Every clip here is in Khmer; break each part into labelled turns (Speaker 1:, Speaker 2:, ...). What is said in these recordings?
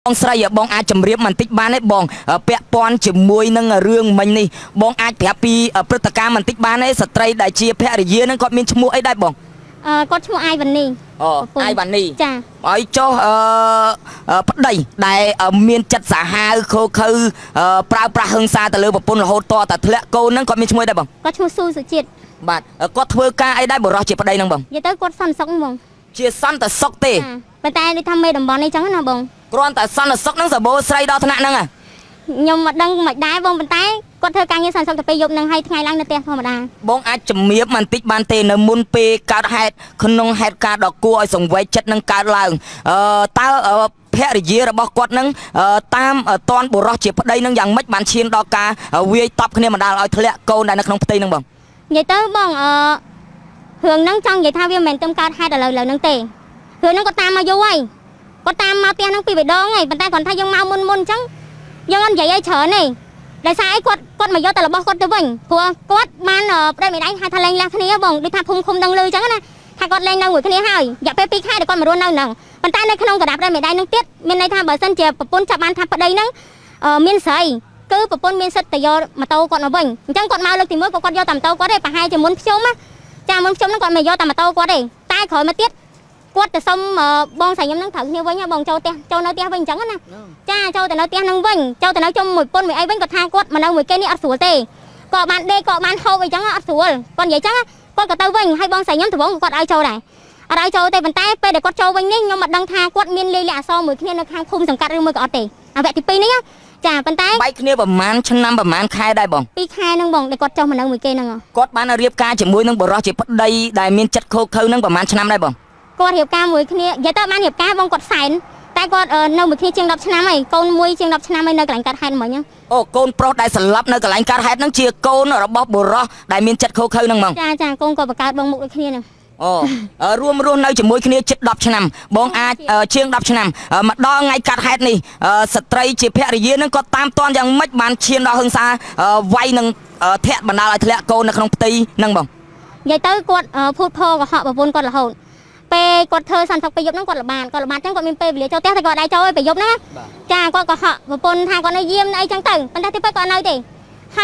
Speaker 1: បងស្រីបងអាចជម្រាបបន្តិចបានទេបងពាក់ព័ន្ធជាមួយនឹងរឿងមិញនេះបងអាចប្រាប់ពីព្រឹត្តិការណ៍បន្តិចបានទេស្ត្រីដែលជាភរិយានឹងគាត់មានឈ្មោះអីដែរបង
Speaker 2: គាត់ឈ្មោះអាយវ៉ានី
Speaker 1: អាយវ៉ានី
Speaker 2: ចា
Speaker 1: ហើយចុះប្តីដែលមានចិត្តសាហាវខូខើប្រើប្រាស់ហិង្សាទៅលើប្រពន្ធរហូតតតែធ្លាក់កូននឹងគាត់មានឈ្មោះដែរបង
Speaker 2: គាត់ឈ្មោះស៊ូសុជាតិ
Speaker 1: បាទគាត់ធ្វើការអីដែរបរោះជាប្តីនឹងបង
Speaker 2: និយាយទៅគាត់សន្តិសុខបង
Speaker 1: ជាសន្តិសុខទេ
Speaker 2: ប៉ុន្តែដូចថាមេតំបន់នេះចឹងណាបង
Speaker 1: គ្រាន់តែសន្តិសុខនឹងសបោស្រីដល់ថ្នាក់ហ្នឹង
Speaker 2: ខ្ញុំមិនដឹងមិនដែរបងប៉ុន្តែគាត់ធ្វើការងារសន្តិសុខទៅពេលយប់នឹងហើយថ្ងៃឡើងនៅផ្ទះធម្មតា
Speaker 1: បងអាចជំរាបបន្តិចបានទេនៅមុនពេលកើតហេតុក្នុងហេតុការណ៍ដ៏គួរឲ្យសង្វេគចិត្តនឹងកើតឡើងតើភរិយារបស់គាត់នឹងតាមតនបុរសជាប្តីនឹងយ៉ាងម៉េចបានឈានដល់ការវាយតប់គ្នាបណ្ដាលឲ្យធ្លាក់កូនដែលនៅក្នុងផ្ទៃនឹងបង
Speaker 2: និយាយទៅបងរឿងហ្នឹងចង់និយាយថាវាមិនមែនទៅកើតហេតុឥឡូវហ្នឹងទេរឿងហ្នឹងគាត់តាមមកយូរហើយគាត់តាមមកផ្ទះហ្នឹងពីបេដងហើយប៉ុន្តែគាត់ថាយើងមកមុនអញ្ចឹងយើងអត់និយាយឲ្យច្រើនទេដោយសារអីគាត់មកយកតែរបស់គាត់ទៅវិញព្រោះគាត់បានប្តីម្ដាយហៅថាលែងលះគ្នាបងដូចថាភូមិឃុំដឹងលឺអញ្ចឹងណាថាគាត់លែងនៅមួយគ្នាហើយរយៈពេល2ខែដែលគាត់មករស់នៅហ្នឹងប៉ុន្តែនៅក្នុងកណ្ដាប់ប្តីម្ដាយហ្នឹងទៀតមានន័យថាបើសិនជាប្រពន្ធចាប់បានថាប្តីហ្នឹងមានស្រីគឺប្រពន្ធមានសិទ្ធិទៅយកម៉ូតូគាត់មកវិញអញ្ចឹងគាត់មកលើកទី1គាត់យកតែម៉ូតូគាត់ទេប្រហែលជាមុនខ្ជុំណាចាមុនខ្ជុំហ្នឹងគាត់មកយកតែម៉ូតូគាត់ទេតែក្រោយមកទៀតគាត់ទៅសុំបងស្រីខ្ញុំនឹងត្រូវគ្នាវិញបងចូលនៅផ្ទះវិញអញ្ចឹងណាចាចូលទៅនៅផ្ទះនឹងវិញចូលទៅនៅជុំមួយពុនមួយអីវិញគាត់ថាគាត់មកនៅមួយគេនេះអត់ស្រួលទេក៏បានដេកក៏បានហូបអីចឹងអត់ស្រួលគាត់និយាយចឹងគាត់ក៏ទៅវិញហើយបងស្រីខ្ញុំត្បូងគាត់ឲ្យចូលដែរអត់ឲ្យចូលទេប៉ុន្តែពេលដែលគាត់ចូលវិញនេះខ្ញុំមិនដឹងថាគាត់មានលាយលាក់អសរមួយគ្នានៅខាងភូមិសង្កាត់ឬមួយក៏អត់ទេអាវគ្គទី2នេះចាប៉ុន្តែ
Speaker 1: បែកគ្នាប្រហែលឆ្នាំប្រហែលខែដែរបង
Speaker 2: 2ខែហ្នឹងបងដែលគាត់ចុះមកនៅមួយគេហ្នឹង
Speaker 1: គាត់បានរៀបការជាមួយនឹងបរិសុទ្ធជាប្តីដែលមានចិត្តខូខើហ្នឹងប្រហែលឆ្នាំដែរបង
Speaker 2: គាត់រៀបការមួយគ្នានិយាយទៅបានរៀបការបងគាត់សែនតែគាត់នៅមួយគ្នាជាង10ឆ្នាំហើយកូនមួយជាង10ឆ្នាំហើយនៅកន្លែងកាត់ហេតុមិញ
Speaker 1: អូកូនប្រុសដែលស្លាប់នៅកន្លែងកាត់ហេតុហ្នឹងជាកូនរបស់បុរសដែលមានចិត្តខូខើហ្នឹងហ្មង
Speaker 2: ចាកូនគាត់បង្កើតបងមុខដូចគ្នាហ្នឹង
Speaker 1: រួមរស់នៅជាមួយគ្នាជិត10ឆ្នាំបងអាចជាង10ឆ្នាំមកដល់ថ្ងៃកាត់ហេតុនេះស្ត្រីជាភរិយានឹងគាត់តាមតាន់យ៉ាងម៉េចបានឈានដល់ហិង្សាវាយនឹងធាក់បណ្ដាលឲ្យធ្លាក់កូននៅក្នុងផ្ទៃហ្នឹងបង
Speaker 2: និយាយទៅគាត់ភូតផកុហកប្រពន្ធគាត់រហូតពេលគាត់ធ្វើសន្តិសុខពេលយប់ហ្នឹងគាត់ល្បាតចឹងគាត់មានពេលវេលាចូលផ្ទះតែគាត់ដែរចូលឲ្យពេលយប់ណាចាគាត់កុហកប្រពន្ធថាគាត់នៅយាមអីចឹងទៅប៉ុន្តែទីពេលគាត់នៅទេហើយ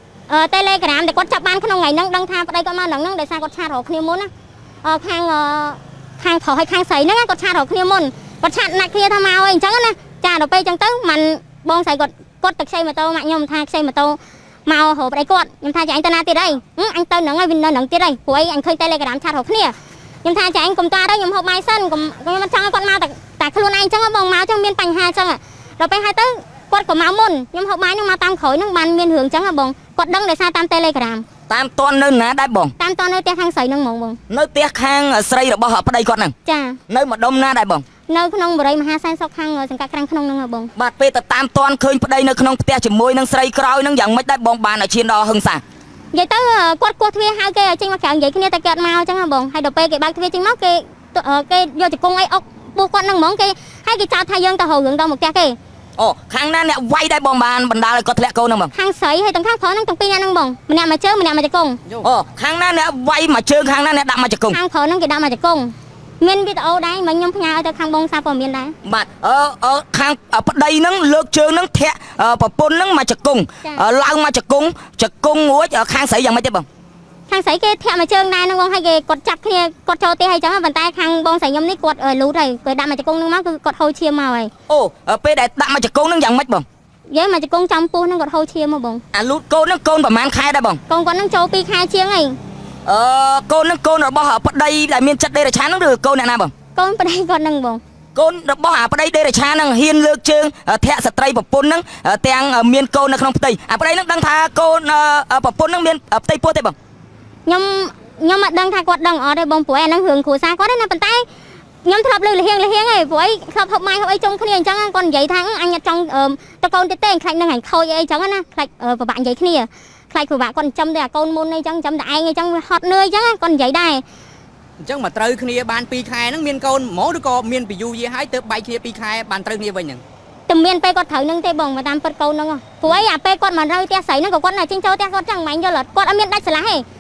Speaker 2: Telegram ដែលគាត់ចាប់បានក្នុងថ្ងៃហ្នឹងដឹងថាប្តីគាត់មកហ្នឹងដោយសារគាត់ឆាតរកគ្នាមុនណាខាងប្រុសហើយខាងស្រីហ្នឹងគាត់ឆាតរកគ្នាមុនគាត់ឆាតណាត់គ្នាថាមកអីអញ្ចឹងណាចាដល់ពេលអញ្ចឹងទៅមិនបងស្រីគាត់ទៅខ្ចីម៉ូតូម៉ាក់ខ្ញុំថាខ្ចីម៉ូតូមករកប្តីគាត់ខ្ញុំថាចាអញទៅណាទៀតអីអញទៅហ្នឹងហើយវានៅហ្នឹងទៀតអីព្រោះអញឃើញ Telegram ឆាតរកគ្នាខ្ញុំថាចាអញកុំតាទៅខ្ញុំហូបបាយសិនខ្ញុំមិនចង់ឲ្យគាត់មកតែខ្លួនឯងអញ្ចឹងបងមកអញ្ចឹងមានបញ្ហាអញ្ចឹងដល់ពេលហើយទៅគាត់ក៏មកមុនខ្ញុំហូបបាយហ្នឹងមកតាមក្រោយហ្នឹងបានមានរឿងអញ្ចឹងបងគាត់ដឹងដោយសារតាម Telegram
Speaker 1: តាមតន់នៅណាដែរបង
Speaker 2: តាមតន់នៅផ្ទះខាងស្រីហ្នឹងហ្មងបង
Speaker 1: នៅផ្ទះខាងស្រីរបស់ប្តីគាត់ហ្នឹង
Speaker 2: ចា
Speaker 1: នៅម្ដុំណាដែរបង
Speaker 2: នៅក្នុងបរិយមហាសែនសុខខាងសង្កាត់ក្រាំងក្នុងហ្នឹងបង
Speaker 1: បាទពេលទៅតាមតន់ឃើញប្តីនៅក្នុងផ្ទះជាមួយនឹងស្រីក្រោយហ្នឹងយ៉ាងម៉េចដែរបងបានឲ្យឈានដល់ហិង្សា
Speaker 2: និយាយទៅគាត់គោះទ្វារហៅគេឲ្យចេញមកក្រៅនិយាយគ្នាតែគាត់មកអញ្ចឹងបងហើយដល់ពេលគេបើកទ្វារចេញមកគេយកជង្គង់អីអុកពោះគាត់ហ្នឹងហ្មងគេហើយគេចោទថាយើងទៅរករឿងដល់មកផ្ទះគេ
Speaker 1: អូខាងណាអ្នកវាយដែរបងបានបណ្ដាលឲ្យគាត់ធ្លាក់កូនហ្នឹងបង
Speaker 2: ខាងស្រីហើយទាំងខាងប្រុសហ្នឹងទាំងពីរហ្នឹងបងម្នាក់មកជើងម្នាក់មកជង្គង់
Speaker 1: អូខាងណាអ្នកវាយមកជើងខាងណាអ្នកដាក់មកជង្គង់
Speaker 2: ខាងប្រុសហ្នឹងគេដាក់មកជង្គង់មានវីដេអូដែរមកខ្ញុំផ្ញើឲ្យទៅខាងបងសារព័ត៌មានដែរ
Speaker 1: បាទខាងប្តីហ្នឹងលើកជើងហ្នឹងធាក់ប្រពន្ធហ្នឹងមកជង្គង់ឡើងមកជង្គង់រួចខាងស្រីយ៉ាងម៉េចទេបង
Speaker 2: ខាងស្រីគេធាក់មកជើងដែរហ្នឹងបងហើយគេគាត់ចាប់គ្នាគាត់ចូលទេហើយចឹងប៉ុន្តែខាងបងស្រីខ្ញុំនេះគាត់លូតហើយពេលដាក់មកជង្គង់ហ្នឹងមកគឺគាត់ហូរឈាមមកហើយ
Speaker 1: អូពេលដែលដាក់មកជង្គង់ហ្នឹងយ៉ាងម៉េចបង
Speaker 2: យើងមកជង្គង់ចំពោះហ្នឹងគាត់ហូរឈាមមកបង
Speaker 1: អាលូតកូនហ្នឹងកូនប្រហែលខែដែរបង
Speaker 2: កូនគាត់ហ្នឹងចូល2ខែជាងហើ
Speaker 1: យកូនហ្នឹងកូនរបស់ប្តីដែលមានចិត្តដេរឆានហ្នឹងឬកូនអ្នកណាបង
Speaker 2: កូនប្តីគាត់ហ្នឹងបង
Speaker 1: កូនរបស់ប្តីដេរឆានហ្នឹងហ៊ានលើកជើងធាក់ស្ត្រីប្រពន្ធហ្នឹងទាំងមានកូននៅក្នុងផ្ទៃប្តីហ្នឹងដឹងថាកូនប្រពន្ធហ្នឹងមានផ្ទៃពោះទេបង
Speaker 2: ខ្ញុំអត់ដឹងថាគាត់ដឹងអត់ទេបងព្រោះអាហ្នឹងរឿងគ្រួសារគាត់ទេណាប៉ុន្តែខ្ញុំធ្លាប់លើលហៀងឯងព្រោះអីធ្លាប់ហូបម៉ាយហូបអីជុំគ្នាអញ្ចឹងគាត់និយាយថាអញអត់ចង់ទៅកូនទៀតទេខ្លាចនឹងអញខូចអីអញ្ចឹងណាខ្លាចពិបាកនិយាយគ្នាខ្លាចពិបាកគាត់ចិញ្ចឹមតែអាកូនមុនអីអញ្ចឹងចិញ្ចឹមតែឯងអីអញ្ចឹងវាហត់នឿយអញ្ចឹងគាត់និយាយដែរ
Speaker 3: អញ្ចឹងមកត្រូវគ្នាបាន2ខែហ្នឹងមានកូនហ្មងឬក៏មានពីយូរយារហើយទៅបែកគ្នា2ខែបានត្រូវគ្នាវិញហ្នឹង
Speaker 2: តែមានពេលគាត់ត្រូវនឹងទេបងមកតាមពិតកូនហ្នឹងព្រោះអីអាពេលគាត់មកនៅផ្ទះស្រីហ្នឹងក៏គាត់ណាចេញចូលផ្ទះគាត់ចឹងមិនយល់គាត់អត់មានដាច់ស្រឡះទេ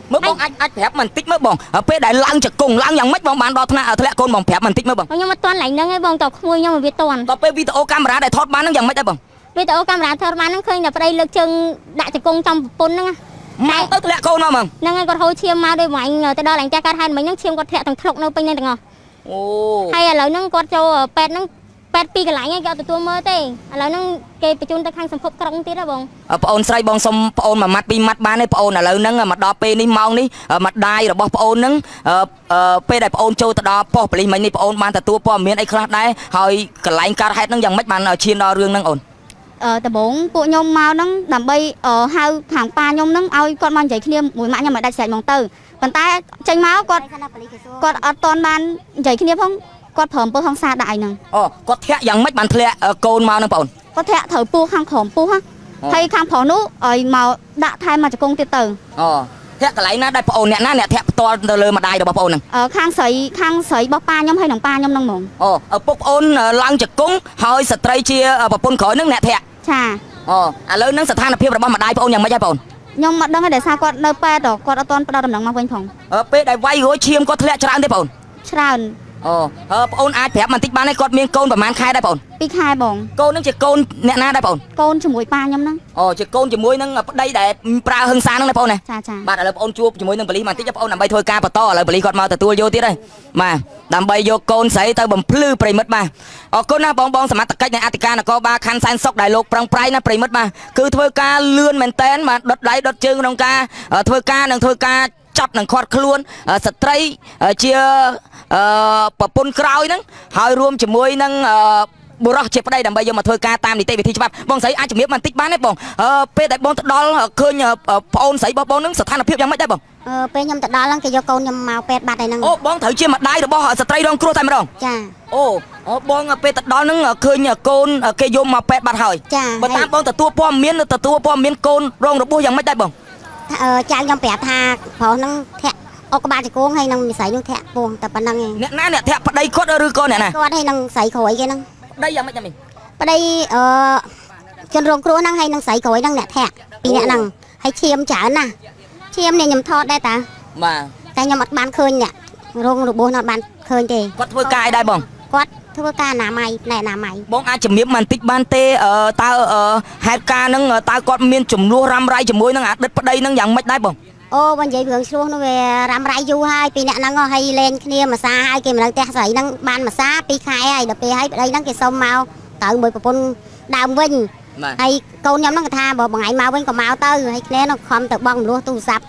Speaker 1: មើលបងអាចប្រាប់មិនតិចមើលបងពេលដែលឡើងចង្គង់ឡើងយ៉ាងម៉េចបងបានដល់ថ្នាក់ធ្លាក់កូនបងប្រាប់មិនតិចមើលបង
Speaker 2: ខ្ញុំអត់ទាន់ឡើងហ្នឹងឯងបងតក្មួយខ្ញុំវាទាន់
Speaker 1: ដល់ពេលវីដេអូកាមេរ៉ាដែលថតបានហ្នឹងយ៉ាងម៉េចដែរបង
Speaker 2: វីដេអូកាមេរ៉ាថតបានហ្នឹងឃើញតែប្តីលើកជើងដាក់ចង្គង់ចំប្រពន្ធហ្នឹង
Speaker 1: មកទៅធ្លាក់កូនមកហ្មង
Speaker 2: ហ្នឹងហើយគាត់ហូរឈាមមកដោយម៉ាញ់ទៅដល់ឡើងចាស់កាត់ហេតុមិញហ្នឹងឈាមគាត់ធ្លាក់ទាំងធ្លុកនៅពេញហ្នឹងទាំងអស់
Speaker 1: អូ
Speaker 2: ហើយឥឡូវហ្នឹងគាត់ចូលពេទ្យហ្នឹងពេទ្យពីកន្លែងហ្នឹងគេអត់ទទួលមើលទេឥឡូវហ្នឹងគេបញ្ជូនទៅខាងសម្ភពក្រុងទៀតហ៎បង
Speaker 1: ប្អូនស្រីបងសុំប្អូនមួយម៉ាត់ពីរម៉ាត់បានទេប្អូនឥឡូវហ្នឹងមកដល់ពេលនេះម៉ោងនេះម្ដាយរបស់ប្អូនហ្នឹងពេលដែលប្អូនចូលទៅដល់ប៉ុស្តិ៍ប៉ូលីសមិញនេះប្អូនបានទទួលព័ត៌មានអីខ្លះដែរហើយកន្លែងកើតហេតុហ្នឹងយ៉ាងម៉េចបានឈានដល់រឿងហ្នឹងអូន
Speaker 2: ដំបងពួកខ្ញុំមកហ្នឹងដើម្បីហៅខាងប៉ាខ្ញុំហ្នឹងឲ្យគាត់មកនិយាយគ្នាមួយម៉ាក់ខ្ញុំឲ្យដាច់ស្រេចហ្មងទៅប៉ុន្តែចេញមកគាត់អត់តន់បាននិយាយគ្នាផងគាត់ព្រមពោះហងសាដាក់ឯហ្នឹង
Speaker 1: អូគាត់ធាក់យ៉ាងម៉េចបានធ្លាក់កូនមកហ្នឹងបង
Speaker 2: គាត់ធាក់ត្រូវពោះខាងក្រោមពោះហើយខាងប្រុសនោះឲ្យមកដាក់ថែមមកជង្គង់ទៀតទៅ
Speaker 1: អូធាក់កន្លែងណាដែលបងអ្នកណាអ្នកធាក់ផ្ទាល់ទៅលើម្ដាយរបស់បងហ្នឹង
Speaker 2: ខាងស្រីរបស់ប៉ាខ្ញុំហើយនឹងប៉ាខ្ញុំហ្នឹងហ្មង
Speaker 1: អូពុកប្អូនឡើងជង្គង់ហើយស្ត្រីជាប្រពន្ធក្រោយហ្នឹងអ្នកធាក់
Speaker 2: ចា
Speaker 1: ឥឡូវហ្នឹងស្ថានភាពរបស់ម្ដាយបងយ៉ាងម៉េចហើយបង
Speaker 2: ខ្ញុំមិនដឹងទេដោយសារគាត់នៅពេទ្យគាត់អត់ទាន់ផ្ដល់ដំណឹងមកវិញផង
Speaker 1: ពេលដែលវាយរួចឈាមគាត់ធ្លាក់ច្រើនទេបង
Speaker 2: ច្រើន
Speaker 1: ប្អូនអាចប្រាប់បន្តិចបានទេគាត់មានកូនប្រហែលខែដែរបង
Speaker 2: 2ខែបង
Speaker 1: កូននឹងជាកូនអ្នកណាដែរបង
Speaker 2: កូនជាមួយប៉ាខ្ញុំហ្នឹង
Speaker 1: ជាកូនជាមួយនឹងប្តីដែលប្រើហឹង្សាហ្នឹងណាបងណា
Speaker 2: ចា
Speaker 1: បាទឥឡូវបងជួបជាមួយនឹងប៉ូលីសបន្តិចបងដើម្បីធ្វើការបន្តឥឡូវប៉ូលីសគាត់មកទទួលយកទៀតហើយបាទដើម្បីយកកូនស្រីទៅបំភ្លឺប្រិមិត្តបាទអរគុណណាបងសមត្ថកិច្ចនៃអធិការនគរបាលខណ្ឌសែនសុខដែលលោកប្រឹងប្រែងណាប្រិមិត្តបាទគឺធ្វើការលឿនមែនតែនបាទដុតដៃដុតជើងក្នុងការធ្វើការនឹងធ្វើការចាប់នឹងខាត់ខ្លួនស្ត្រីជាប្រពន្ធក្រោយហ្នឹងហើយរួមជាមួយនឹងបុរសជាប្តីដើម្បីយកមកធ្វើការតាមនីតិវិធីច្បាប់បងស្រីអាចជំរាបបន្តិចបានទេបងពេលដែលបងទៅដល់ឃើញប្អូនស្រីរបស់បងហ្នឹងស្ថានភាពយ៉ាងម៉េចដែរបង
Speaker 2: ពេលខ្ញុំទៅដល់ហ្នឹងគេយកកូនខ្ញុំមកពេទ្យបាត់ហើយហ្នឹង
Speaker 1: អូបងត្រូវជាម្ដាយរបស់ស្ត្រីរងគ្រោះតែម្ដង
Speaker 2: ចា
Speaker 1: អូបងពេលទៅដល់ហ្នឹងឃើញកូនគេយកមកពេទ្យបាត់ហើយបើតាមបងទទួលព័ត៌មានកូនរងរបួសយ៉ាងម៉េចដែរបង
Speaker 2: ចៅខ្ញុំប្រាប់ថាប្រុសហ្នឹងធាក់អុកក្បាលជង្គង់ហើយនឹងស្រីនោះធាក់ពោះតែប៉ុណ្្នឹងឯង
Speaker 1: អ្នកណាអ្នកធាក់ប្តីគាត់ឬក៏អ្នកណា
Speaker 2: គាត់ហើយនឹងស្រីក្រួយគេហ្នឹង
Speaker 1: ប្តីយ៉ាងម៉េចហ្នឹង
Speaker 2: ប្តីជនរងគ្រោះហ្នឹងហើយនឹងស្រីក្រួយហ្នឹងអ្នកធាក់ពីរអ្នកហ្នឹងហើយឈាមច្រើនណាស់ឈាមនេះខ្ញុំថតដែរតា
Speaker 1: បាទ
Speaker 2: តែខ្ញុំអត់បានឃើញអ្នករងរបួសនោះអត់បានឃើញទេ
Speaker 1: គាត់ធ្វើការអីដែរបង
Speaker 2: គាត់ធ្វើការអនាម័យផ្នែកអនាម័យ
Speaker 1: បងអាចជំរាបបន្តិចបានទេតើហេតុការណ៍ហ្នឹងតើគាត់មានចំនួនរ៉ាំរ៉ៃជាមួយនឹងអតីតប្តីហ្នឹងយ៉ាងម៉េចដែរបង
Speaker 2: បើនិយាយរឿងឆ្លោះនោះវារ៉ាំរ៉ៃយូរហើយពីអ្នកហ្នឹងហើយលេងគ្នាមួយសាហើយគេមិននៅផ្ទះស្រីហ្នឹងបានមួយសា2ខែហើយដល់ពេលហើយប្តីហ្នឹងគេសុំមកទៅមួយប្រពន្ធដើមវិញហើយកូនខ្ញុំហ្នឹងគេថាបើបងឯងមកវិញក៏មកទៅហើយគ្នានោះខំទៅបងមលោះទូរស័ព្ទ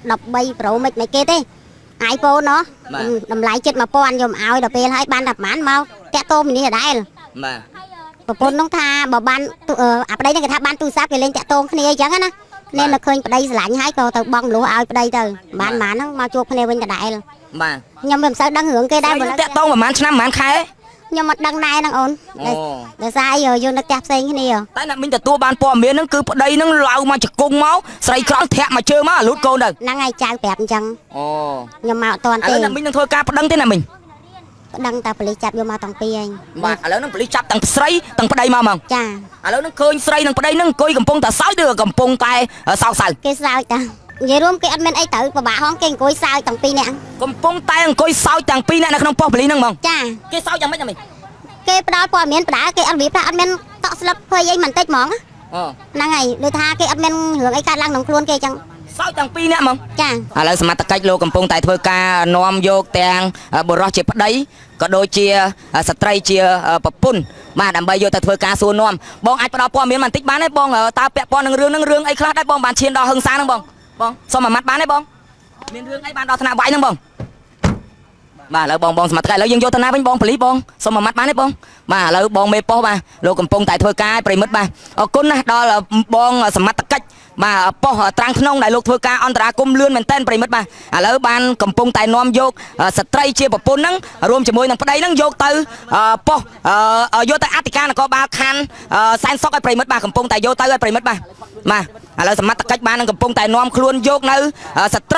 Speaker 2: 13 Pro មិនគេទេ iPhone ណោះតម្លៃជិត 1000ខ្ញុំឲ្យដល់ពេលហើយបានតែប្រហែលមកតាក់ទោមីនេះដដែល
Speaker 1: បាទ
Speaker 2: ប្រពន្ធហ្នឹងថាបើបានអាប្តីហ្នឹងគេថាបានទូរស័ព្ទគេលេងតាក់ទងគ្នាអញ្ចឹងណាគ្នានៅឃើញប្តីស្រឡាញ់ហើយក៏ទៅបងមលោះឲ្យប្តីទៅបានហ្នឹងមកជួបគ្នាវិញដដែល
Speaker 1: បាទ
Speaker 2: ខ្ញុំមិនសូវដឹងរឿងគេដែរ
Speaker 1: បើតាក់ទងប្រហែលឆ្នាំប្រហែលខែ
Speaker 2: ខ្ញុំអត់ដឹងដែរហ្នឹងអូនដោយសារយើងនៅផ្ទះផ្សេងគ្នា
Speaker 1: តែអ្នកមីងទទួលបានព័ត៌មានហ្នឹងគឺប្តីហ្នឹងឡៅមកជង្គង់មកស្រីក្រោយធាក់មកជើងមកលូតកូនទៅ
Speaker 2: ហ្នឹងហើយចៅប្រាប់អញ្ចឹងខ្ញុំមកអត់ទាន់ទេ
Speaker 1: ឥឡូវអ្នកមីងនឹងធ្វើការប្តឹងទេអ្នកមីង
Speaker 2: ប្តឹងតែប៉ូលីសចាប់យកមកទាំងពីរហើយ
Speaker 1: បាទឥឡូវហ្នឹងប៉ូលីសចាប់ទាំងស្រីទាំងប្តីមកហ្មង
Speaker 2: ចា
Speaker 1: ឥឡូវហ្នឹងឃើញស្រីនិងប្តីហ្នឹងអង្គុយកំពុងតែសើចឬកំពុងតែសោកសៅ
Speaker 2: គេសើចតានិយាយរួមគេអត់មានអីទៅពិបាកហងគេអង្គុយសើចទាំងពីរនាក់
Speaker 1: កំពុងតែអង្គុយសើចទាំងពីរនាក់នៅក្នុងប៉ុស្តិ៍ប៉ូលីសហ្នឹងហ្មង
Speaker 2: ចា
Speaker 1: គេសើចយ៉ាងម៉េចអ្នកមីង
Speaker 2: គេផ្ដល់ព័ត៌មានផ្ដាគេអត់វាថាអត់មានតក់ស្លឹកភ័យអីមិនតិចហ្មងហ្នឹងហើយដូចថាគេអត់មានរឿងអីកើតឡើងក្នុងខ្លួនគេអញ្ចឹង
Speaker 1: សើចទាំងពីរនាក់ហ្មង
Speaker 2: ចា
Speaker 1: ឥឡូវសមត្ថកិច្ចលោកកំពុងតែធ្វើការនាំយកទាំងបុរសជាប្តីក៏ដូចជាស្ត្រីជាប្រពន្ធបាទដើម្បីយកទៅធ្វើការសួរនាំបងអាចផ្ដល់ព័ត៌មានបន្តិចបានទេបងតើពាក់ព័ន្ធនឹងរឿងអីខ្លះដែរបងបានឈានដល់ហឹង្សាហ្នឹងបងសុំមួយម៉ាត់បានទេបងមានរឿងអីបានដល់ថ្នាក់វាយហ្នឹងបងបាទឥឡូវបងសមត្ថកិច្ចឥឡូវយើងយកទៅណាវិញបងប៉ូលីសបងសុំមួយម៉ាត់បានទេបងបាទឥឡូវបងមេប៉ុស្តិ៍បាទលោកកំពុងតែធ្វើការប្រិមិត្តបាទអរគុណណាស់ដល់បងសមត្ថកិច្ចបាទប៉ុស្តិ៍ត្រាំងធ្នងដែលលោកធ្វើការអន្តរាគមន៍លឿនមែនតែនប្រិមិត្តបាទឥឡូវបានកំពុងតែនាំយកស្ត្រីជាប្រពន្ធហ្នឹងរួមជាមួយនឹងប្តីហ្នឹងយកទៅប៉ុស្តិ៍យកទៅអធិការនគរបាលខណ្ឌសែនសុខឲ្យប្រិមិត្តបាទកំពុងតែយកទៅឲ្យប្រិមិត្តបាទឥឡូវសមត្ថកិច្ចបាននឹងកំពុងតែនាំខ្លួនយកនៅស្ត្រី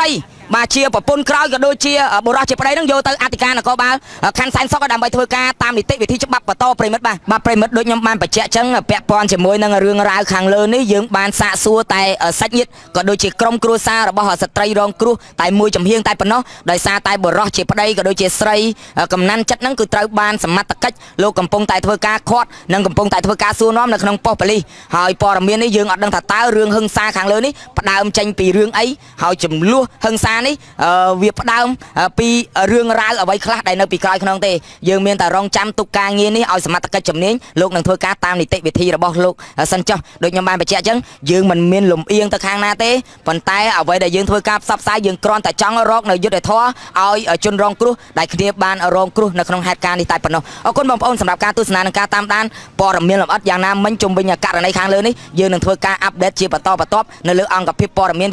Speaker 1: បាទជាប្រពន្ធក្រោយក៏ដូចជាបុរសជាប្តីនឹងយកទៅអធិការនគរបាលខណ្ឌសែនសុខដើម្បីធ្វើការតាមនីតិវិធីច្បាប់បន្តប្រិមិត្តបាទប្រិមិត្តដូចខ្ញុំបានបញ្ជាក់ចឹងពាក់ព័ន្ធជាមួយនឹងរឿងរ៉ាវខាងលើនេះយើងបានសាកសួរតែសាច់ញាតិក៏ដូចជាក្រុមគ្រួសាររបស់ស្ត្រីរងគ្រោះតែមួយចំហៀងតែប៉ុណ្ណោះដោយសារតែបុរសជាប្តីក៏ដូចជាស្រីកំណាន់ចិត្តហ្នឹងគឺត្រូវបានសមត្ថកិច្ចលោកកំពុងតែធ្វើការឃាត់និងកំពុងតែធ្វើការសួរនាំនៅក្នុងប៉ុស្តិ៍ប៉ូលីសហើយព័ត៌មាននេះយើងអត់ដឹងថាតើរឿងហឹង្សាខាងលើនេះផ្ដើមចេញពីរឿងអីហើយចំនួនហឹង្សានេះវាផ្ដើមពីរឿងរ៉ាវអ្វីខ្លះដែលនៅពីក្រោយខ្នងទេយើងមានតែរងចាំទុកការងារនេះឲ្យសមត្ថកិច្ចជំនាញលោកនឹងធ្វើការតាមនីតិវិធីរបស់លោកសិនចុះដូចខ្ញុំបានបញ្ជាក់អញ្ចឹងយើងមិនមានលំអៀងទៅខាងណាទេប៉ុន្តែអ្វីដែលយើងធ្វើការផ្សព្វផ្សាយយើងគ្រាន់តែចង់រកនៅយុត្តិធម៌ឲ្យជនរងគ្រោះដែលគ្នាបានរងគ្រោះនៅក្នុងហេតុការណ៍នេះតែប៉ុណ្ណោះអរគុណបងប្អូនសម្រាប់ការទស្សនានិងការតាមដានព័ត៌មានលម្អិតយ៉ាងណាមិញជុំវិញករណីខាងលើនេះយើងនឹងធ្វើការអាប់ដេតជាបន្តបន្ទាប់នៅលើអង្គភាពព័ត៌មាន